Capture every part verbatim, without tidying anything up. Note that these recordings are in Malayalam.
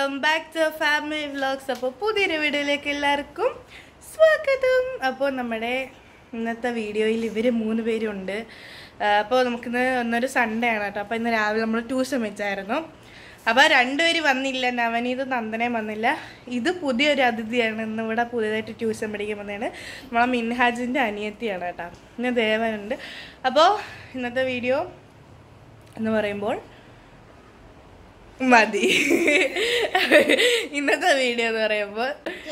Welcome back to family vlogs. അപ്പോൾ പുതിയൊരു വീഡിയോയിലേക്ക് എല്ലാവർക്കും സ്വാഗതം. അപ്പോൾ നമ്മുടെ ഇന്നത്തെ വീഡിയോയിൽ ഇവർ മൂന്ന് പേരുണ്ട്. അപ്പോൾ നമുക്കിന്ന് ഒന്നൊരു സൺഡേ ആണ് കേട്ടോ. അപ്പോൾ ഇന്ന് രാവിലെ നമ്മൾ ട്യൂഷൻ വെച്ചായിരുന്നു. അപ്പോൾ രണ്ടുപേര് വന്നില്ല, നവനീത് നന്ദനയും വന്നില്ല. ഇത് പുതിയൊരു അതിഥിയാണ്, ഇന്ന് ഇവിടെ പുതിയതായിട്ട് ട്യൂഷൻ പഠിക്കാൻ വന്നതാണ്. നമ്മളെ മിൻഹാജിൻ്റെ അനിയത്തിയാണ് കേട്ടോ. ഇന്ന് ദേവനുണ്ട്. അപ്പോൾ ഇന്നത്തെ വീഡിയോ എന്ന് പറയുമ്പോൾ മതി. ഇന്നത്തെ വീഡിയോ എന്ന് പറയുമ്പോൾ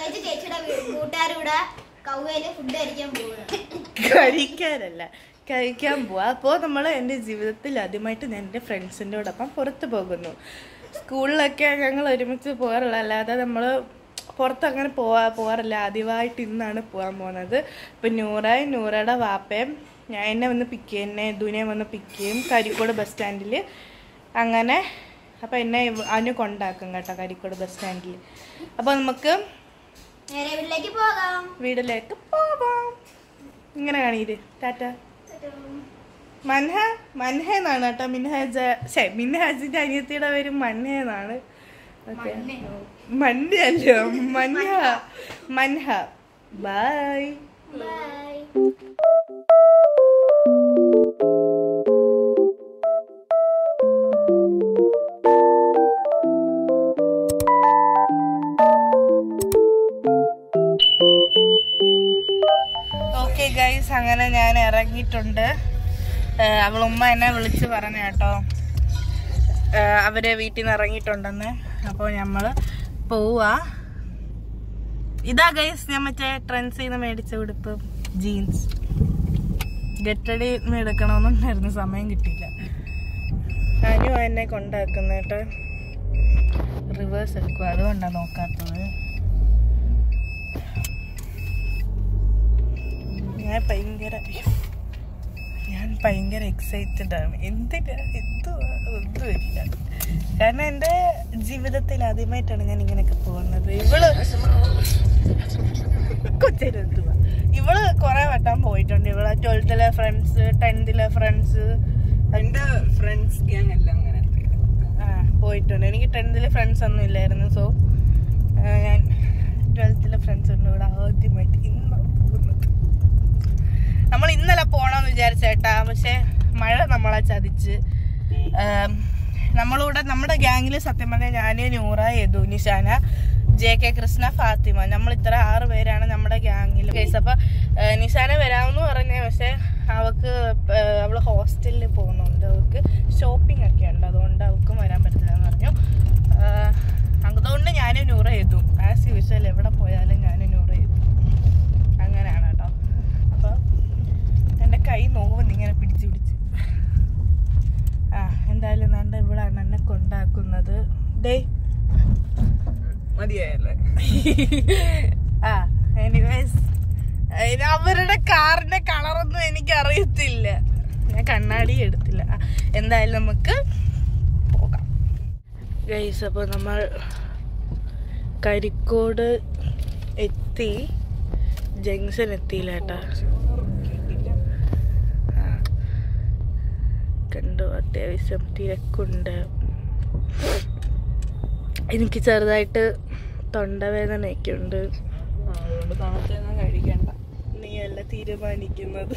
കഴിക്കാനല്ല, കഴിക്കാൻ പോവാ. അപ്പോൾ നമ്മൾ എൻ്റെ ജീവിതത്തിൽ ആദ്യമായിട്ട് ഞാൻ എൻ്റെ ഫ്രണ്ട്സിൻ്റെ കൂടൊപ്പം പുറത്ത് പോകുന്നു. സ്കൂളിലൊക്കെ ഞങ്ങൾ ഒരുമിച്ച് പോകാറുള്ള, അല്ലാതെ നമ്മൾ പുറത്തങ്ങനെ പോവാ പോകാറില്ല. ആദ്യമായിട്ട് ഇന്നാണ് പോകാൻ പോകുന്നത്. ഇപ്പം നൂറായി നൂറയുടെ വാപ്പയും ഞാൻ എന്നെ വന്ന് പിക്ക് ചെയ്യും, എന്നെ ദുനിയെ വന്ന് പിക്ക് ചെയ്യും കരിക്കോട് ബസ് സ്റ്റാൻഡിൽ. അങ്ങനെ അപ്പോൾ എന്നെ അനു കൊണ്ടാക്കും കേട്ടോ കരിക്കോട് ബസ് സ്റ്റാൻഡിൽ. അപ്പോൾ നമുക്ക് വീട്ടിലേക്ക് പോകാം വീട്ടിലേക്ക് പോകാം ഇങ്ങനെ കാണിയിട്ട് ടാറ്റ. മൻഹ മൻഹ എന്നാണ് കേട്ടോ. മിൻഹാജ ശേ മിൻഹാജിൻ്റെ അനിയത്തിയുടെ പേര് മൻഹ എന്നാണ്. Okay, Manha Manha Manha. Bye bye. Okay guys, അങ്ങനെ ഞാൻ ഇറങ്ങിയിട്ടുണ്ട്. അവളുമ്മ എന്നെ വിളിച്ച് പറഞ്ഞു കേട്ടോ, അവരെ വീട്ടിൽ നിന്ന് ഇറങ്ങിയിട്ടുണ്ടെന്ന്. അപ്പോൾ നമ്മൾ പോവാ. ഇതാ ഗൈസ് ഞാൻ മറ്റേ ട്രെൻഡ്സിൽ നിന്ന് മേടിച്ച ഉടുപ്പ്, ജീൻസ്. ഗെറ്റടി എടുക്കണമെന്നുണ്ടായിരുന്നു, സമയം കിട്ടിയില്ല. അനു എന്നെ കൊണ്ടാക്കുന്ന കേട്ടോ. റിവേഴ്സ് എടുക്കുക, അതുകൊണ്ടാണ് നോക്കാത്തത്. ഞാൻ ഭയങ്കര ഞാൻ ഭയങ്കര എക്സൈറ്റഡ് ആണ്. എന്തിനാ എന്തുവാ ഒന്നുമില്ല. കാരണം എൻ്റെ ജീവിതത്തിൽ ആദ്യമായിട്ടാണ് ഞാൻ ഇങ്ങനെയൊക്കെ പോകുന്നത്. ഇവള് കൊച്ചെന്തുവാ ഇവള് കുറെ വട്ടം പോയിട്ടുണ്ട്. ഇവളെ ട്വൽത്തിലെ ഫ്രണ്ട്സ്, ടെൻത്തിലെ ഫ്രണ്ട്സ്, എൻ്റെ ഫ്രണ്ട്സ് ഗ്യാങ് എല്ലാം അങ്ങനെ ആ പോയിട്ടുണ്ട്. എനിക്ക് ടെൻത്തിലെ ഫ്രണ്ട്സ് ഒന്നും ഇല്ലായിരുന്നു. സോ ഞാൻ ട്വൽത്തിലെ ഫ്രണ്ട്സ് ഉണ്ട് ഇവിടെ ആദ്യമായിട്ട് ഇന്ന് പോകുന്നത്. നമ്മൾ ഇന്നലെ പോകണമെന്ന് വിചാരിച്ചേട്ടാ, പക്ഷെ മഴ നമ്മളെ ചതിച്ച്. നമ്മളിവിടെ നമ്മുടെ ഗ്യാങ്ങിൽ സത്യം പറഞ്ഞാൽ ഞാൻ, നൂറ, യദു, നിഷാന, ജെ കെ കൃഷ്ണ, ഫാത്തിമ, നമ്മൾ ഇത്ര ആറ് പേരാണ് നമ്മുടെ ഗ്യാങ്ങിൽ. കേസ് അപ്പം നിഷാന വരാമെന്ന് പറഞ്ഞേ, പക്ഷെ അവൾക്ക് അവൾ ഹോസ്റ്റലിൽ പോകുന്നുണ്ട്, അവൾക്ക് ഷോപ്പിംഗ് ഒക്കെ ഉണ്ട്, അതുകൊണ്ട് അവൾക്കും വരാൻ പറ്റില്ല എന്ന് പറഞ്ഞു. അതുകൊണ്ട് ഞാനും നൂറ ചെയ്തു. ആസ് യൂഷ്വൽ എവിടെ പോയാലും ഞാനും നൂറ ചെയ്തു. അങ്ങനെയാണ് കേട്ടോ. അപ്പോൾ എൻ്റെ കൈ നോവുന്നു ഇങ്ങനെ പിടിച്ച് പിടിച്ച്. ആ എന്തായാലും നാണ്ട ഇവിടാണ് എന്നെ കൊണ്ടാക്കുന്നത്. ഡേ മതിയായല്ലേ. ആ എനിവേസ് അവരുടെ കാറിന്റെ കളറൊന്നും എനിക്ക് അറിയത്തില്ല, ഞാൻ കണ്ണാടി എടുത്തില്ല. എന്തായാലും നമുക്ക് പോകാം ഗൈസ്. അപ്പോൾ നമ്മൾ കരിക്കോട് എത്തി, ജംഗ്ഷൻ എത്തിയില്ല കേട്ടാ. കണ്ടു, അത്യാവശ്യം തിരക്കുണ്ട്. എനിക്ക് ചെറുതായിട്ട് തൊണ്ടവേദനയൊക്കെ ഉണ്ട്. കഴിക്കണ്ട, നീ അല്ല തീരുമാനിക്കുന്നത്.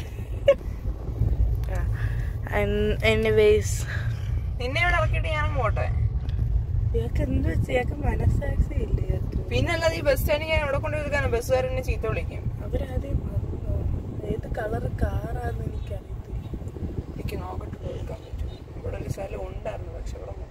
എനിവേസ് നിന്നെ ഇവിടെ ഇറക്കിയിട്ട് ഞാൻ പോട്ടെ. ഇയാൾക്ക് എന്ത് വെച്ച് ഇയാൾക്ക് മനസ്സാക്ഷി ഇല്ല. പിന്നെ അല്ലാതെ ഈ ബസ് സ്റ്റാൻഡിൽ ഞാൻ ഇവിടെ കൊണ്ടുപോയിരിക്കാനോ ബസ്സുകാരനെ ചീത്ത വിളിക്കും. അവരാദ്യം ഏത് കളറ് കാറാന്ന് എനിക്കറിയത്തില്ല. എനിക്ക് നോക്കട്ട് പോയിരിക്കാൻ പറ്റും. ഇവിടെ ഒരു സ്ഥലം ഉണ്ടായിരുന്നു, പക്ഷെ ഇവിടെ മൊത്തം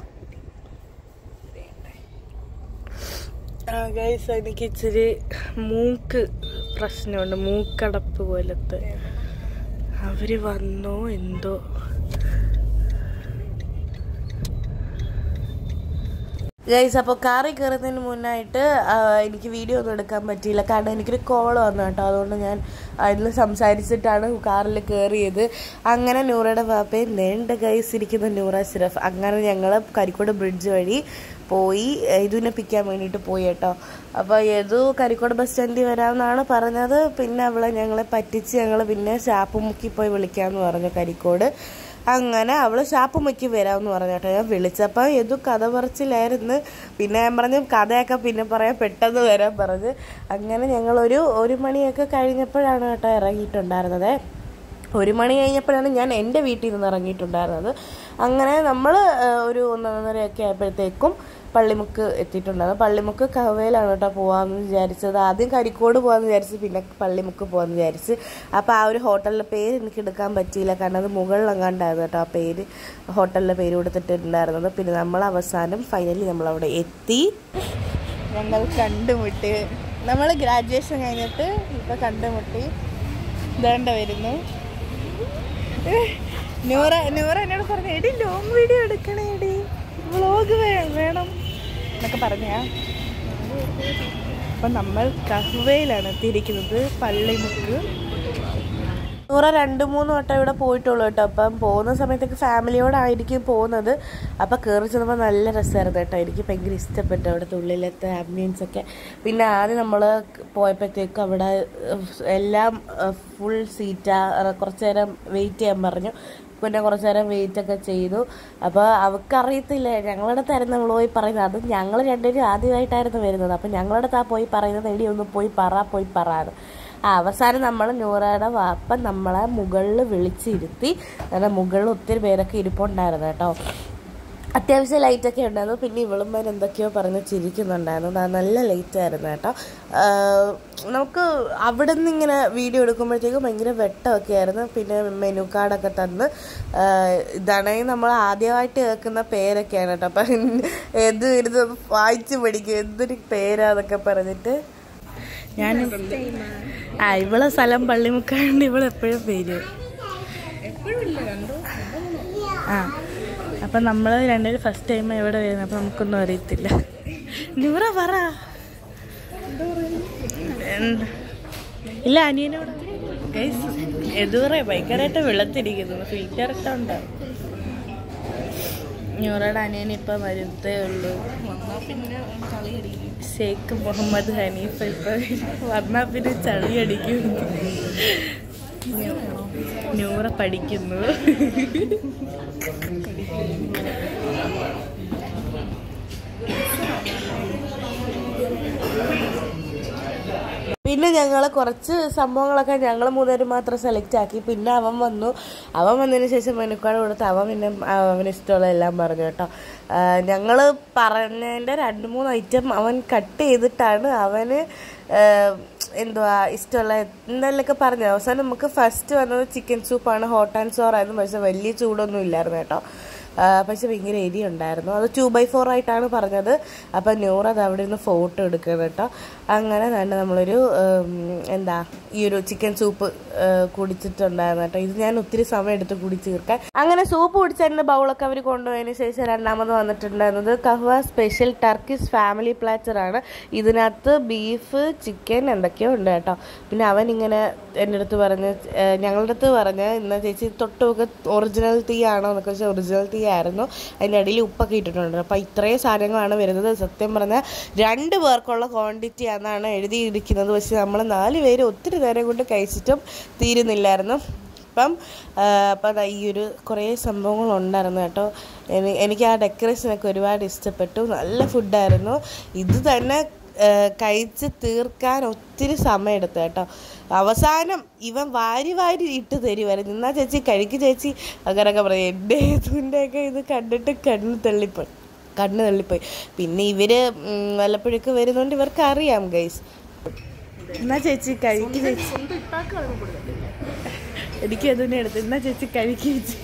ആ ഗൈസ്, എനിക്ക് ഇച്ചിരി മൂക്ക് പ്രശ്നമുണ്ട്, മൂക്കടപ്പ് പോലത്തെ. അവര് വന്നോ എന്തോ. ഗൈസ്, അപ്പോൾ കാറിൽ കയറുന്നതിന് മുന്നായിട്ട് എനിക്ക് വീഡിയോ ഒന്നും എടുക്കാൻ പറ്റിയില്ല, കാരണം എനിക്കൊരു കോൾ വന്നു കേട്ടോ. അതുകൊണ്ട് ഞാൻ അതിൽ സംസാരിച്ചിട്ടാണ് കാറിൽ കയറിയത്. അങ്ങനെ നൂറയുടെ പാപ്പയും നീണ്ട ഗൈസ് ഇരിക്കുന്ന നൂറ സിറഫ്. അങ്ങനെ ഞങ്ങൾ കരിക്കോട് ബ്രിഡ്ജ് വഴി പോയി യദുവിനെ പിക്കാൻ വേണ്ടിയിട്ട് പോയി കേട്ടോ. അപ്പോൾ യദു കരിക്കോട് ബസ് സ്റ്റാൻഡിൽ വരാമെന്നാണ് പറഞ്ഞത്. പിന്നെ അവളെ ഞങ്ങളെ പറ്റിച്ച് ഞങ്ങൾ പിന്നെ ചാപ്പുമുക്കി പോയി വിളിക്കാമെന്ന് പറഞ്ഞു കരിക്കോട്. അങ്ങനെ അവൾ ഷാപ്പുമ്മയ്ക്ക് വരാമെന്ന് പറഞ്ഞു കേട്ടോ. ഞാൻ വിളിച്ചപ്പോൾ ഏതു കഥ പറച്ചിലായിരുന്നു. പിന്നെ ഞാൻ പറഞ്ഞു കഥയൊക്കെ പിന്നെ പറയാൻ പെട്ടെന്ന് വരാൻ പറഞ്ഞ്. അങ്ങനെ ഞങ്ങളൊരു ഒരു മണിയൊക്കെ കഴിഞ്ഞപ്പോഴാണ് കേട്ടോ ഇറങ്ങിയിട്ടുണ്ടായിരുന്നത്. ഒരു മണി കഴിഞ്ഞപ്പോഴാണ് ഞാൻ എൻ്റെ വീട്ടിൽ നിന്ന് ഇറങ്ങിയിട്ടുണ്ടായിരുന്നത്. അങ്ങനെ നമ്മൾ ഒരു ഒന്നൊന്നരയൊക്കെ ആയപ്പോഴത്തേക്കും പള്ളിമുക്ക് എത്തിയിട്ടുണ്ടായിരുന്നു. പള്ളിമുക്ക് കവയിലാണ് കേട്ടോ പോകാമെന്ന് വിചാരിച്ചത്. ആദ്യം കരിക്കോട് പോകാമെന്ന് വിചാരിച്ച്, പിന്നെ പള്ളിമുക്ക് പോകാമെന്ന് വിചാരിച്ച്. അപ്പോൾ ആ ഒരു ഹോട്ടലിൻ്റെ പേര് എനിക്ക് എടുക്കാൻ പറ്റിയില്ല, കാരണം അത് മുകളിലെങ്ങാണ്ടായിരുന്നു കേട്ടോ ആ പേര്, ഹോട്ടലിൻ്റെ പേര് കൊടുത്തിട്ടുണ്ടായിരുന്നത്. പിന്നെ നമ്മൾ അവസാനം ഫൈനലി നമ്മളവിടെ എത്തി. ഞങ്ങൾ കണ്ടുമുട്ടി. നമ്മൾ ഗ്രാജുവേഷൻ കഴിഞ്ഞിട്ട് ഇപ്പോൾ കണ്ടുമുട്ടി. ഇതാണ്ട വരുന്നു നൂറ. നൂറ എന്നോട് പറഞ്ഞു എടി ലോങ് വീഡിയോ എടുക്കണേ, എടി വ്ളോഗ് വേണം എന്നൊക്കെ പറഞ്ഞാ. അപ്പം നമ്മൾ കഹ്വയിലാണ് എത്തിയിരിക്കുന്നത്, പള്ളിമുക്ക്. നൂറ രണ്ട് മൂന്ന് വട്ടം ഇവിടെ പോയിട്ടുള്ളൂ കേട്ടോ. അപ്പം പോകുന്ന സമയത്തൊക്കെ ഫാമിലിയോടായിരിക്കും പോകുന്നത്. അപ്പം കയറി ചെന്നപ്പോൾ നല്ല രസമായിരുന്നു കേട്ടോ. എനിക്ക് ഭയങ്കര ഇഷ്ടപ്പെട്ടു അവിടുത്തെ ഉള്ളിലത്തെ ആംബിയൻസൊക്കെ. പിന്നെ ആദ്യം നമ്മൾ പോയപ്പോഴത്തേക്കും അവിടെ എല്ലാം ഫുൾ സീറ്റാ. കുറച്ച് നേരം വെയിറ്റ് ചെയ്യാൻ പറഞ്ഞു. പിന്നെ കുറച്ച് നേരം വെയിറ്റ് ഒക്കെ ചെയ്തു. അപ്പോൾ അവൾക്കറിയത്തില്ല ഞങ്ങളുടെ അടുത്തായിരുന്നു നമ്മൾ പോയി പറയുന്നത്. അത് ഞങ്ങൾ രണ്ടുപേരും ആദ്യമായിട്ടായിരുന്നു വരുന്നത്. അപ്പം ഞങ്ങളുടെ അടുത്ത് ആ പോയി പറയുന്നത് എടി ഒന്ന് പോയി പറ പോയി പറയാറ്. അവസാനം നമ്മൾ നൂറയുടെ വാപ്പ നമ്മളെ മുകളിൽ വിളിച്ചിരുത്തി. കാരണം മുകളിൽ ഒത്തിരി പേരൊക്കെ ഇരിപ്പുണ്ടായിരുന്നു കേട്ടോ. അത്യാവശ്യം ലൈറ്റൊക്കെ ഉണ്ടായിരുന്നു. പിന്നെ ഇവളുമാർ എന്തൊക്കെയോ പറഞ്ഞ് ചിരിക്കുന്നുണ്ടായിരുന്നു. നല്ല ലൈറ്റായിരുന്നു കേട്ടോ. നമുക്ക് അവിടെ നിന്ന് ഇങ്ങനെ വീഡിയോ എടുക്കുമ്പോഴത്തേക്കും ഭയങ്കര വെട്ടമൊക്കെ ആയിരുന്നു. പിന്നെ മെനു കാർഡൊക്കെ തന്ന്. ഇതാണെങ്കിൽ നമ്മൾ ആദ്യമായിട്ട് കേൾക്കുന്ന പേരൊക്കെയാണ് കേട്ടോ. അപ്പം എന്ത് ഇരുന്ന് വായിച്ച് പഠിക്കും എന്തൊരു പേരാന്നൊക്കെ പറഞ്ഞിട്ട്. ഞാൻ ആ ഇവളെ സ്ഥലം പള്ളിമുക്കാണ്ട് ഇവളെപ്പോഴും പേര് ആ. അപ്പം നമ്മൾ രണ്ടുപേരും ഫസ്റ്റ് ടൈം എവിടെ വരുന്നത്. അപ്പം നമുക്കൊന്നും അറിയത്തില്ല. നൂറ പറ. ഇല്ല അനിയനോട് എതുവറെ ഭയങ്കരമായിട്ട് വെള്ളത്തിരിക്കുന്നു. ഫിൽറ്റർ ഇട്ടുണ്ടോ? നൂറയുടെ അനിയൻ ഇപ്പം വരുത്തേ ഉള്ളൂ. ഷെയ്ഖ് മുഹമ്മദ് ഹനീഫ ഇപ്പം വന്നാൽ പിന്നെ ചളി അടിക്കും. നൂറ പഠിക്കുന്നു. പിന്നെ ഞങ്ങൾ കുറച്ച് സംഭവങ്ങളൊക്കെ ഞങ്ങൾ മൂന്നുപേരും മാത്രം സെലക്ട് ആക്കി. പിന്നെ അവൻ വന്നു. അവൻ വന്നതിന് ശേഷം മെനുക്കാർഡ് കൊടുത്ത് അവൻ പിന്നെ അവന് ഇഷ്ടമുള്ള എല്ലാം പറഞ്ഞു കേട്ടോ. ഞങ്ങൾ പറഞ്ഞതിൻ്റെ രണ്ട് മൂന്ന് ഐറ്റം അവൻ കട്ട് ചെയ്തിട്ടാണ് അവന് എന്തുവാ ഇഷ്ടമുള്ള എന്തെങ്കിലുമൊക്കെ പറഞ്ഞു. അവസാനം നമുക്ക് ഫസ്റ്റ് വന്നത് ചിക്കൻ സൂപ്പാണ്. ഹോട്ട് ആൻഡ് സോർ ആയിരുന്നു. പക്ഷെ വലിയ ചൂടൊന്നും ഇല്ലായിരുന്നു കേട്ടോ. പക്ഷെ ഭയങ്കര എരി ഉണ്ടായിരുന്നു. അത് ടു ബൈ ഫോർ ആയിട്ടാണ് പറഞ്ഞത്. അപ്പം നൂറ് അത് അവിടെ നിന്ന് ഫോട്ടോ എടുക്കണം കേട്ടോ. അങ്ങനെ തന്നെ നമ്മളൊരു എന്താ ഈ ഒരു ചിക്കൻ സൂപ്പ് കുടിച്ചിട്ടുണ്ടായിരുന്നു കേട്ടോ. ഇത് ഞാൻ ഒത്തിരി സമയം എടുത്ത് കുടിച്ച് തീർക്കാൻ. അങ്ങനെ സൂപ്പ് കുടിച്ചതിൻ്റെ ബൗളൊക്കെ അവർ കൊണ്ടുപോയതിന് ശേഷം രണ്ടാമത് വന്നിട്ടുണ്ടായിരുന്നത് കഹ്വ സ്പെഷ്യൽ ടർക്കിഷ് ഫാമിലി പ്ലാറ്ററാണ്. ഇതിനകത്ത് ബീഫ് ചിക്കൻ എന്തൊക്കെയോ ഉണ്ട് കേട്ടോ. പിന്നെ അവൻ ഇങ്ങനെ എൻ്റെ അടുത്ത് പറഞ്ഞ് ഞങ്ങളുടെ അടുത്ത് പറഞ്ഞ് ഇന്ന ചേച്ചി തൊട്ടുമൊക്കെ ഒറിജിനൽ ടീ ആണോ എന്നൊക്കെ വെച്ചാൽ ഒറിജിനൽ ടീ ആയിരുന്നു. അതിൻ്റെ അടിയിൽ ഉപ്പൊക്കെ ഇട്ടിട്ടുണ്ട്. അപ്പോൾ ഇത്രയും സാധനങ്ങളാണ് വരുന്നത്. സത്യം പറഞ്ഞാൽ രണ്ട് പേർക്കുള്ള ക്വാണ്ടിറ്റി ആണെന്നാണ് എഴുതിയിരിക്കുന്നത്. പക്ഷെ നമ്മൾ നാല് പേര് ഒത്തിരി നേരം കൊണ്ട് കഴിച്ചിട്ടും തീരുന്നില്ലായിരുന്നു. അപ്പം അപ്പം ഈ ഒരു കുറേ സംഭവങ്ങളുണ്ടായിരുന്നു കേട്ടോ. എനിക്ക് ആ ഡെക്കറേഷനൊക്കെ ഒരുപാട് ഇഷ്ടപ്പെട്ടു. നല്ല ഫുഡായിരുന്നു. ഇത് തന്നെ കഴിച്ച് തീർക്കാൻ ഒത്തിരി സമയം എടുത്തു കേട്ടോ. അവസാനം ഇവൻ വാരി വാരി ഇട്ട് തരുമായിരുന്നു. എന്നാ ചേച്ചി കഴിക്ക് ചേച്ചി അങ്ങനെയൊക്കെ പറയും. എൻ്റെ ഇതിൻ്റെയൊക്കെ ഇത് കണ്ടിട്ട് കണ്ണ് തള്ളിപ്പോയി കണ്ണ് തള്ളിപ്പോയി പിന്നെ ഇവർ വല്ലപ്പോഴൊക്കെ വരുന്നതുകൊണ്ട് ഇവർക്ക് അറിയാം ഗൈസ്. എന്നാ ചേച്ചി കഴിക്ക് ചേച്ചി. എനിക്ക് അതിനെ എടുത്ത് എന്നാ ചേച്ചി കഴിക്ക് ചേച്ചി.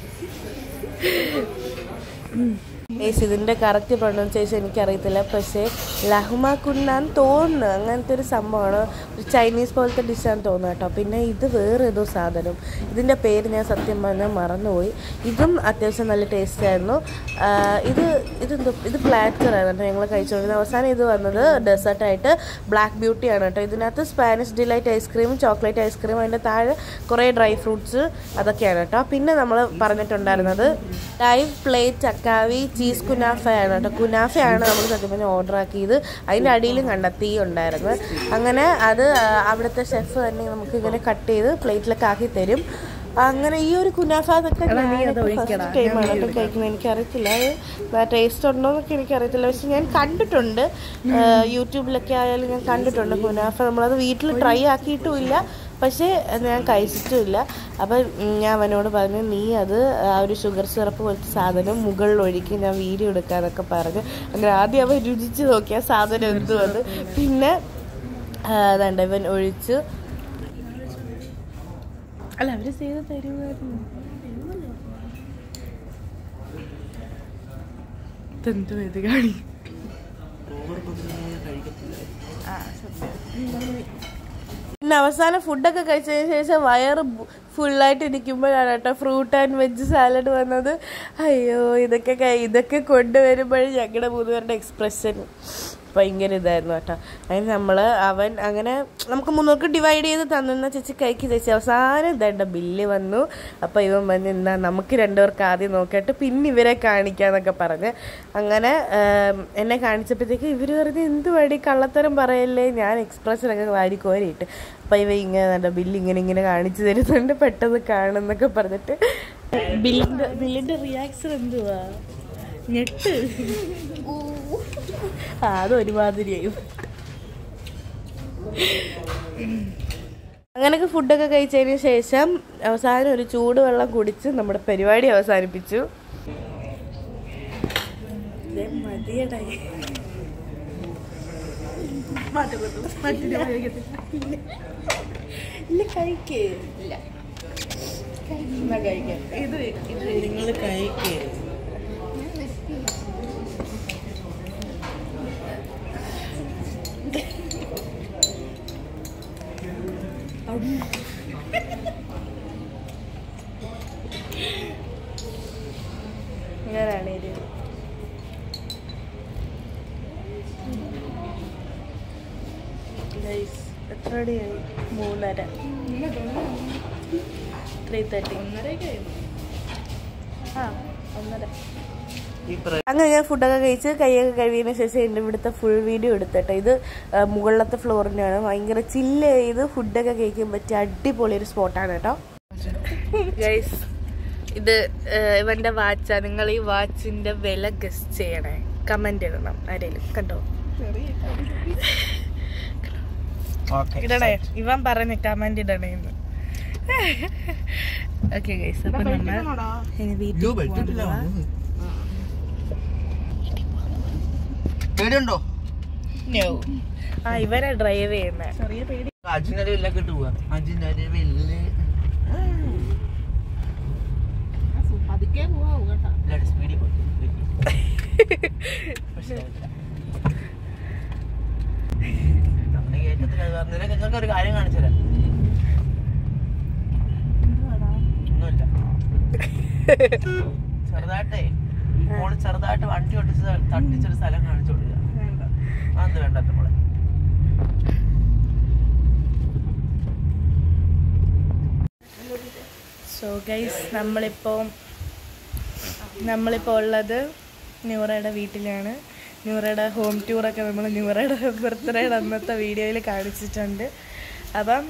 ഏസ് ഇതിൻ്റെ കറക്റ്റ് പ്രൊണൗൺസിയേഷൻ എനിക്കറിയത്തില്ല. പക്ഷേ ലഹ്മ കുന്നാന്ന് തോന്നുന്നു. അങ്ങനത്തെ ഒരു സംഭവമാണ്. ഒരു ചൈനീസ് പോലത്തെ ഡിഷാന്ന് തോന്നുന്നു കേട്ടോ. പിന്നെ ഇത് വേറെ ഏതോ സാധനം. ഇതിൻ്റെ പേര് ഞാൻ സത്യം പറഞ്ഞാൽ മറന്നുപോയി. ഇതും അത്യാവശ്യം നല്ല ടേസ്റ്റ് ആയിരുന്നു. ഇത് ഇതെന്തോ ഇത് പ്ലാറ്ററാണ് കേട്ടോ ഞങ്ങൾ കഴിച്ചുകൊണ്ടിരുന്നത്. അവസാനം ഇത് വന്നത് ഡെസേർട്ടായിട്ട് ബ്ലാക്ക് ബ്യൂട്ടിയാണ് കേട്ടോ. ഇതിനകത്ത് സ്പാനിഷ് ഡിലൈറ്റ് ഐസ്ക്രീമും ചോക്ലേറ്റ് ഐസ്ക്രീമും അതിൻ്റെ താഴെ കുറേ ഡ്രൈ ഫ്രൂട്ട്സ് അതൊക്കെയാണ് കേട്ടോ. പിന്നെ നമ്മൾ പറഞ്ഞിട്ടുണ്ടായിരുന്നത് ലൈവ് പ്ലേറ്റ് ചക്കാവി ചീസ് കുനാഫയാണ് കേട്ടോ. കുനാഫയാണ് നമ്മൾ സത്യം പറഞ്ഞാൽ ഓർഡർ ആക്കിയത്. അതിൻ്റെ അടിയിലും കണ്ട തീ ഉണ്ടായിരുന്നു. അങ്ങനെ അത് അവിടുത്തെ ഷെഫ് തന്നെ നമുക്ക് ഇങ്ങനെ കട്ട് ചെയ്ത് പ്ലേറ്റിലൊക്കെ ആക്കി തരും. അങ്ങനെ ഈ ഒരു കുനാഫ അതൊക്കെ ഫസ്റ്റ് ടൈമാണ് കേട്ടോ കഴിക്കുന്നത്. എനിക്കറിയത്തില്ല അത് ടേസ്റ്റ് ഉണ്ടോ എന്നൊക്കെ എനിക്കറിയത്തില്ല. പക്ഷെ ഞാൻ കണ്ടിട്ടുണ്ട്, യൂട്യൂബിലൊക്കെ ആയാലും ഞാൻ കണ്ടിട്ടുണ്ട് കുനാഫ. നമ്മളത് വീട്ടിൽ ട്രൈ ആക്കിയിട്ടുമില്ല, പക്ഷേ ഞാൻ കഴിച്ചിട്ടുമില്ല. അപ്പം ഞാൻ അവനോട് പറഞ്ഞു, നീ അത് ആ ഒരു ഷുഗർ സിറപ്പ് പോലത്തെ സാധനം മുകളിൽ ഒഴിക്കും, ഞാൻ വീഡിയോ എടുക്കാന്നൊക്കെ പറഞ്ഞു. അങ്ങനെ ആദ്യം അവൻ രുചിച്ച് നോക്കിയ സാധനം എന്തു അത്. പിന്നെ അതാണ്ട് ഇവൻ ഒഴിച്ച്, അല്ല അവര് ചെയ്ത് തരുമായിരുന്നു. ഇതെന്തോ ഇത് കാണി. പിന്നെ അവസാനം ഫുഡൊക്കെ കഴിച്ചതിന് ശേഷം വയറ് ഫുള്ളായിട്ട് ഇരിക്കുമ്പോഴാണ് കേട്ടോ ഫ്രൂട്ട് ആൻഡ് വെജ് സാലഡ് വന്നത്. അയ്യോ, ഇതൊക്കെ ഇതൊക്കെ കൊണ്ടുവരുമ്പോഴും ഞങ്ങളുടെ മൂന്നുപേരുടെ എക്സ്പ്രഷൻ ഭയങ്കര ഇതായിരുന്നു കേട്ടോ. അതിന് നമ്മൾ അവൻ അങ്ങനെ നമുക്ക് മൂന്നൂർക്ക് ഡിവൈഡ് ചെയ്ത് തന്നിരുന്ന ചേച്ചി കൈക്ക് ചേച്ചി അവസാനം ഇതായിട്ട് ബില്ല് വന്നു. അപ്പോൾ ഇവൻ വന്ന് എന്താ നമുക്ക് രണ്ടുപേർക്ക് ആദ്യം നോക്കിയിട്ട് പിന്നെ ഇവരെ കാണിക്കാന്നൊക്കെ പറഞ്ഞ് അങ്ങനെ എന്നെ കാണിച്ചപ്പോഴത്തേക്ക് ഇവർ പറഞ്ഞ് എന്ത് വഴി കള്ളത്തരം പറയല്ലേ, ഞാൻ എക്സ്പ്രഷനൊക്കെ വാരി കോരിയിട്ട്. അപ്പം ഇവ ഇങ്ങനെ ബില്ല് ഇങ്ങനെ ഇങ്ങനെ കാണിച്ചു തരുന്നുണ്ട്, പെട്ടെന്ന് കാണുന്നൊക്കെ പറഞ്ഞിട്ട്. ബില്ലിൻ്റെ ബില്ലിൻ്റെ റിയാക്ഷൻ എന്തുവാ, ഞെട്ട്. ആ അതൊരുമാതിരിയായി. അങ്ങനെയൊക്കെ ഫുഡൊക്കെ കഴിച്ചതിന് ശേഷം അവസാനം ഒരു ചൂടുവെള്ളം കുടിച്ച് നമ്മുടെ പരിപാടി അവസാനിപ്പിച്ചു. ഇല്ല കഴിക്കേ, ഇല്ല കഴിക്കാം. ഇത് ഇത് നിങ്ങൾ കഴിക്കേ. ഇങ്ങനെയാണ് ഇത്. എത്ര അടിയായി? മൂന്നര, ത്രീ തേർട്ടി ആ ഒന്നര. അങ്ങനെ ഞാൻ ഫുഡൊക്കെ കഴിച്ച് കൈയൊക്കെ കഴുകിയതിന് ശേഷം എൻ്റെ ഇവിടുത്തെ ഫുൾ വീഡിയോ എടുത്തിട്ട്. ഇത് മുകളിലത്തെ ഫ്ലോറിൻ്റെയാണ്. ഭയങ്കര ചില്ല് ചെയ്ത് ഫുഡൊക്കെ കഴിക്കാൻ പറ്റിയ അടിപൊളി ഒരു സ്പോട്ടാണ് കേട്ടോ ഗൈസ്. ഇത് ഇവൻ്റെ വാച്ചാണ്. നിങ്ങൾ ഈ വാച്ചിൻ്റെ വില ഗസ് ചെയ്യണേ, കമൻറ്റ് ഇടണം ആരെങ്കിലും. കണ്ടോ ഇടണേ, ഇവൻ പറഞ്ഞ് കമൻറ്റ് ഇടണേന്ന്. ഓക്കെ ഗൈസ്, അപ്പം നമ്മൾ ഇനി വീട്ടിൽ പേടിയുണ്ടോ? ആ ഇവരെ ഡ്രൈവ് ചെയ്യുന്ന ചെറിയ പേടി. അജിനൊക്കെ പോവാ, അജിനൊരു വലിയ സ്പീഡിൽ പോയി. നിങ്ങൾക്ക് ഒരു കാര്യം കാണിച്ചുതരാം. ഒന്നുമില്ല, ചെറുതായിട്ടേ മോള് ചെറുതായിട്ട് വണ്ടി ഒട്ടിച്ച് തട്ടിച്ചൊരു സ്ഥലം കാണിച്ചു കൊടുക്കുക. അത് വേണ്ടത് മോളെ. സോ ഗൈസ്, നമ്മളിപ്പോൾ നമ്മളിപ്പോൾ ഉള്ളത് ന്യൂറയുടെ വീട്ടിലാണ്. ന്യൂറയുടെ ഹോം ടൂറൊക്കെ നമ്മൾ ന്യൂറയുടെ ബർത്ത്ഡേയുടെ അന്നത്തെ വീഡിയോയിൽ കാണിച്ചിട്ടുണ്ട്. അപ്പം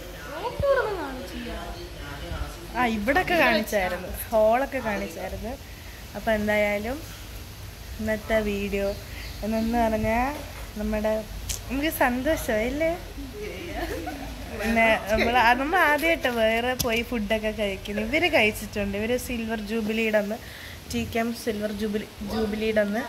ആ ഇവിടൊക്കെ കാണിച്ചായിരുന്നു, ഹോളൊക്കെ കാണിച്ചായിരുന്നു. അപ്പം എന്തായാലും ഇന്നത്തെ വീഡിയോ എന്നു പറഞ്ഞാൽ നമ്മുടെ നമുക്ക് സന്തോഷമല്ലേ. പിന്നെ നമ്മൾ നമ്മൾ ആദ്യമായിട്ട് വേറെ പോയി ഫുഡൊക്കെ കഴിക്കുന്നു. ഇവർ കഴിച്ചിട്ടുണ്ട്. ഇവർ സിൽവർ ജൂബിലിയുടെ അന്ന് ടി ക്യാം സിൽവർ ജൂബിലി ജൂബിലിയുടെ അന്ന്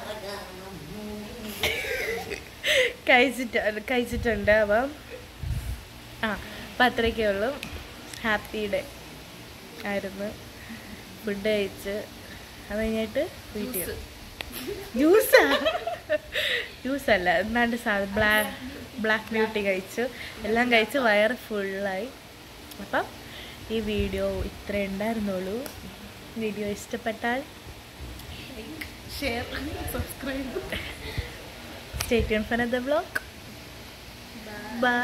കഴിച്ചിട്ട് കഴിച്ചിട്ടുണ്ട്. അപ്പം ആ അപ്പം അത്രയൊക്കെ ഉള്ളൂ. ഹാപ്പി ഡേ ആയിരുന്നു. ഫുഡ് കഴിച്ച് അത് കഴിഞ്ഞിട്ട് വീട്ടിൽ ജ്യൂസാ ജ്യൂസല്ല എന്നാണ്ട് സാധനം ബ്ലാക്ക് ബ്ലാക്ക് ബ്യൂട്ടി കഴിച്ചു. എല്ലാം കഴിച്ച് വയറ് ഫുള്ളായി. അപ്പം ഈ വീഡിയോ ഇത്രേ ഉണ്ടായിരുന്നുള്ളൂ. വീഡിയോ ഇഷ്ടപ്പെട്ടാൽ share, subscribe, stay tune for the vlog. Bye.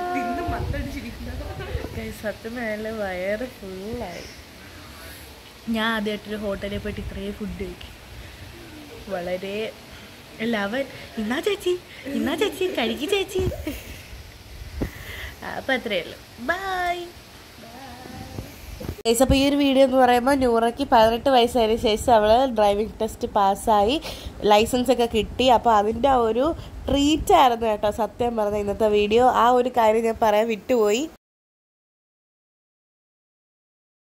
സത്യം നല്ല വയറ് ഫുള്ളായി. ഞാൻ ആദ്യമായിട്ടൊരു ഹോട്ടലിൽ പോയിട്ട് ഇത്രയും ഫുഡ് കഴിക്കും. വളരെ എല്ലാവൻ ഇന്നാ ചേച്ചി ഇന്നാ ചേച്ചി കഴിക്കും ചേച്ചി. അപ്പം അത്രയേ ഉള്ളൂ. ബൈ. ഗൈസ്, അപ്പോൾ ഈ ഒരു വീഡിയോ എന്ന് പറയുമ്പോൾ നൂറയ്ക്ക് പതിനെട്ട് വയസ്സായതിനു ശേഷം അവൾ ഡ്രൈവിംഗ് ടെസ്റ്റ് പാസ്സായി, ലൈസൻസ് ഒക്കെ കിട്ടി. അപ്പോൾ അതിൻ്റെ ഒരു ട്രീറ്റ് ആയിരുന്നു കേട്ടോ സത്യം പറഞ്ഞ ഇന്നത്തെ വീഡിയോ. ആ ഒരു കാര്യം ഞാൻ പറയാൻ വിട്ടുപോയി.